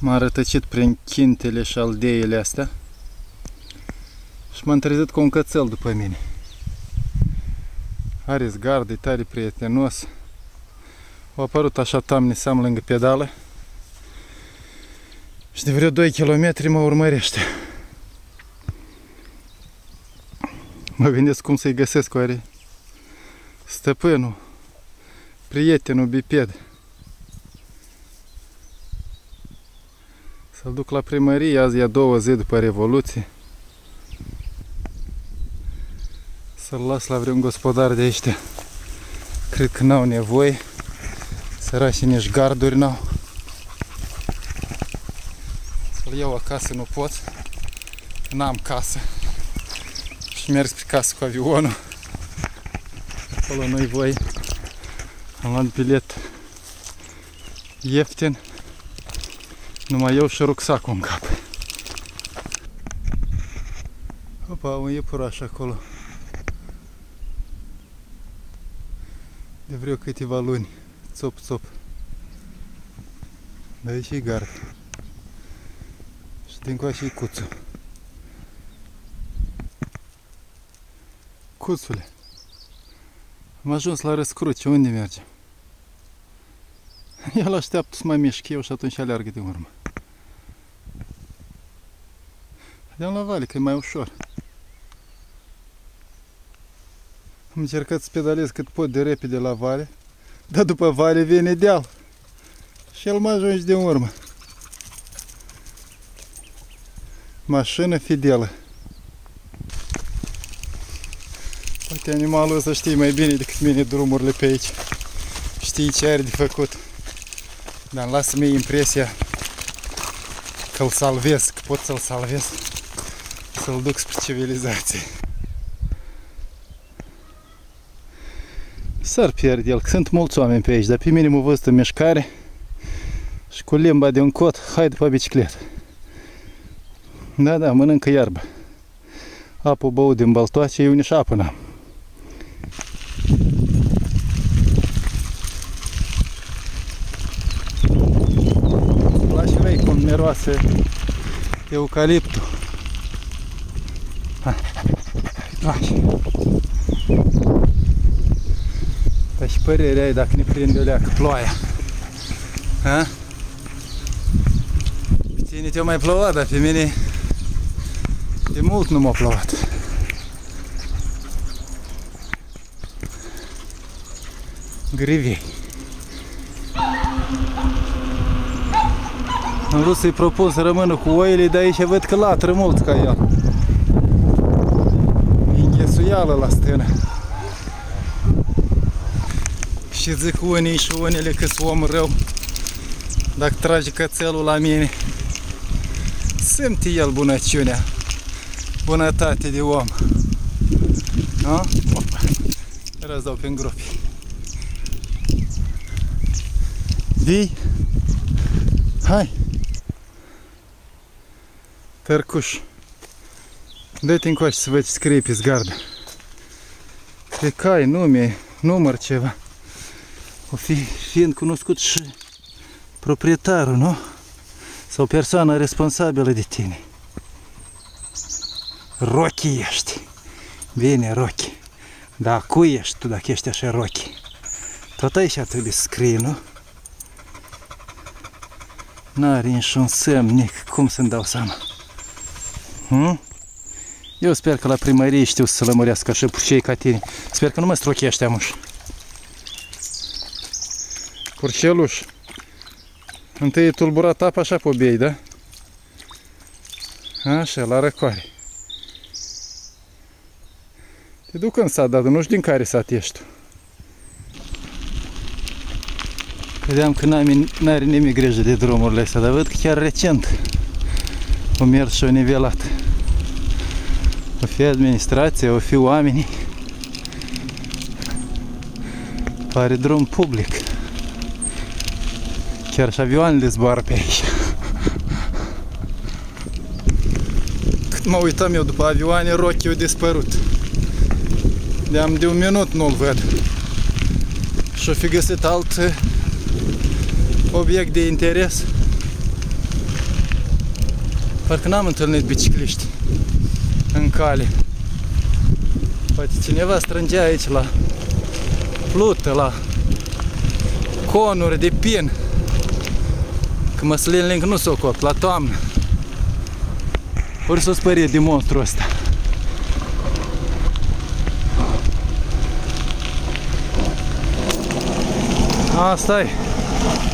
M-am rătăcit prin chintele și aldeile astea și m-am trezit cu un cățel după mine. Are zgard, e tare prietenos. A apărut așa tamniseam lângă pedală și de vreo 2 km mă urmărește. Mă gândesc cum să-i găsesc oare stăpânul, prietenul biped. Să-l duc la primărie, azi e a doua zi după Revoluție. Să-l las la vreun gospodar de ăștia. Cred că n-au nevoie. Sărașii nici garduri n-au. Să-l iau acasă nu pot. N-am casă. Și merg spre casă cu avionul. Acolo nu-i voie. Am luat bilet ieftin. Numai eu și rucsacul în cap. Opa, un iepuraș acolo. De vreo câteva luni. Țop, țop. Dar e și gard. Și dincoace e cuțul. Cuțule. Am ajuns la Răscruce. Unde mergem? El așteaptă să mă mișc eu și atunci aleargă de urmă. Haideam la vale, că e mai ușor. Am încercat să pedalez cât pot de repede la vale, dar după vale vine deal. Și el mă ajunge de urmă. Mașină fidelă. Poate animalul ăsta știe mai bine decât mine drumurile pe aici. Știi ce are de făcut. Dar îmi lasă mie impresia că îl salvez, că pot să-l salvez, să-l duc spre civilizație. S-ar pierde el, că sunt mulți oameni pe aici, dar pe mine m-a văzut în mișcare și cu limba de un cot, hai după bicicletă. Da, da, mănâncă iarbă. Apă băut din baltoace, eu nici apă n-am. Miroase eucaliptul. Dar și părere ai dacă ne prinde o leacă ploaia. Ha? Pe tine te-a mai plouat, dar pe mine de mult nu m-a plouat. Grivei. Am vrut să-i propun să rămână cu oile, dar aici văd că latră mult ca el. E înghesuială la stână. Și zic unii și unele că sunt om rău. Dacă trage cățelul la mine, simte el bunăciunea, bunătate de om. Nu? Opa. Era să dau pe îngropi. Vii? Hai! Tărcuș, dă-te încoace să văd ce scrie pe zgardă. Cred că ai nume, număr ceva. O fiind cunoscut și proprietarul, nu? Sau persoana responsabilă de tine. Rochi ești. Bine, Rochi. Dar cui ești tu dacă ești așa Rochi? Tot aici trebuie să scrie, nu? N-are niciun semn, nic. Cum să-mi dau seama? Eu sper că la primărie știu să lămurească așa purcei ca tine. Sper că nu mă strochește amuș. Purceluș, întâi e tulburat apa așa pe obiei, da? Așa, la răcoare. Te duc în sat, dar nu știu din care sat ești tu. Credeam că n-are nimic grijă de drumurile astea, dar văd că chiar recent o mers și o nivelat. O fi administrație, o fi oamenii. Pare drum public. Chiar și avioanele zboară pe aici. Cât mă uitam eu după avioane, Rochi a dispărut. De-am de un minut nu-l văd. Și-o fi găsit alt obiect de interes. Parcă n-am întâlnit bicicliști în cale. Poate cineva strângea aici la plută, la conuri de pin. Că măslinele încă nu s-o cot, la toamnă. Ori s-o spărie de monstru ăsta. Asta e.